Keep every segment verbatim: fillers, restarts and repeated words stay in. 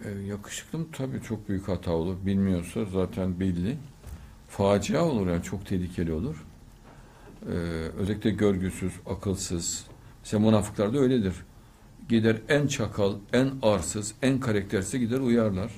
E, yakışıklı mı? Tabii çok büyük hata olur. Bilmiyorsa zaten belli. Facia olur yani çok tehlikeli olur. E, özellikle görgüsüz, akılsız. Mesela münafıklar da öyledir. Gider en çakal, en arsız, en karaktersiz gider uyarlar.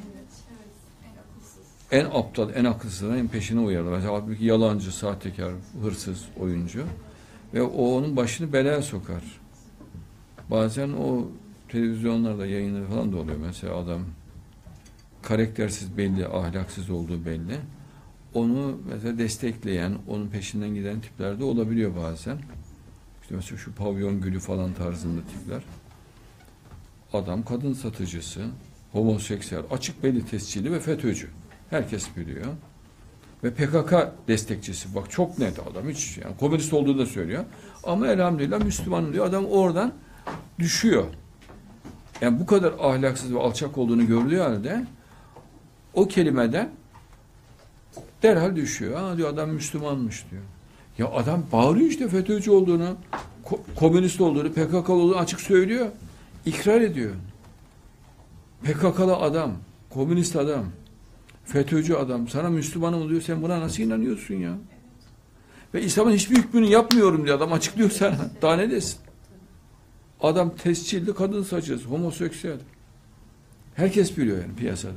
En aptal, en akılsızın en peşine uyarlar. Mesela halbuki yalancı, sahtekar, hırsız, oyuncu. Ve o onun başını belaya sokar. Bazen o televizyonlarda yayınları falan da oluyor. Mesela adam karaktersiz belli, ahlaksız olduğu belli. Onu mesela destekleyen, onun peşinden giden tipler de olabiliyor bazen. İşte mesela şu pavyon gülü falan tarzında tipler. Adam kadın satıcısı, homoseksüel, açık belli tescilli ve FETÖ'cü. Herkes biliyor. Ve P K K destekçisi. Bak çok net adam. Hiç yani komünist olduğunu da söylüyor. Ama elhamdülillah Müslümanım diyor. Adam oradan düşüyor. Yani bu kadar ahlaksız ve alçak olduğunu gördüğü halde o kelimeden derhal düşüyor. Ha diyor adam Müslümanmış diyor. Ya adam bağırıyor işte FETÖ'cü olduğunu, ko- komünist olduğunu, P K K'lı olduğunu açık söylüyor. İkrar ediyor. P K K'lı adam, komünist adam, FETÖ'cü adam sana Müslümanım diyor. Sen buna nasıl inanıyorsun ya? Ve İslam'ın hiçbir hükmünü yapmıyorum diyor adam açıklıyor sana. Daha ne desin? Adam tescilli kadın saçısı, homoseksüel. Herkes biliyor yani piyasada.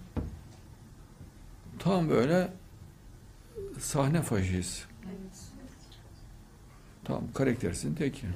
Tam böyle sahne faşist. Tam karaktersin teki.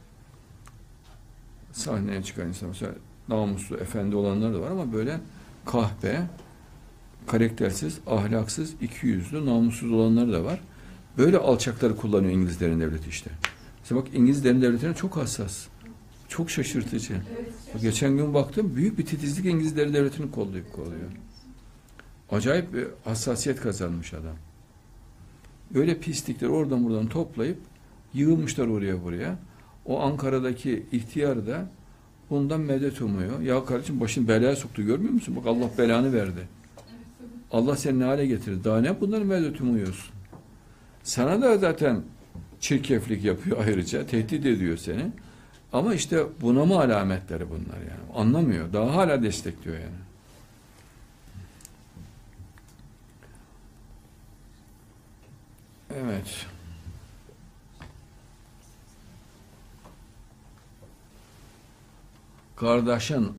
Sahneye çıkan insan mesela namuslu, efendi olanlar da var ama böyle kahpe, karaktersiz, ahlaksız, ikiyüzlü, namussuz olanlar da var. Böyle alçakları kullanıyor İngilizlerin devleti işte. Mesela bak İngilizlerin devletine çok hassas. Çok şaşırtıcı. Evet. Geçen gün baktım büyük bir titizlik İngilizlerin devletini kollayıp kolluyor. Acayip bir hassasiyet kazanmış adam. Böyle pislikleri oradan buradan toplayıp yığılmışlar oraya buraya. O Ankara'daki ihtiyar da bundan medet umuyor. Ya kardeşim başını belaya soktu görmüyor musun? Bak Allah belanı verdi. Allah seni ne hale getirdi. Daha ne bunların medet umuyorsun? Sana da zaten çirkeflik yapıyor ayrıca. Tehdit ediyor seni. Ama işte bunama alametleri bunlar yani. Anlamıyor. Daha hala destekliyor yani. Evet. Kardeşin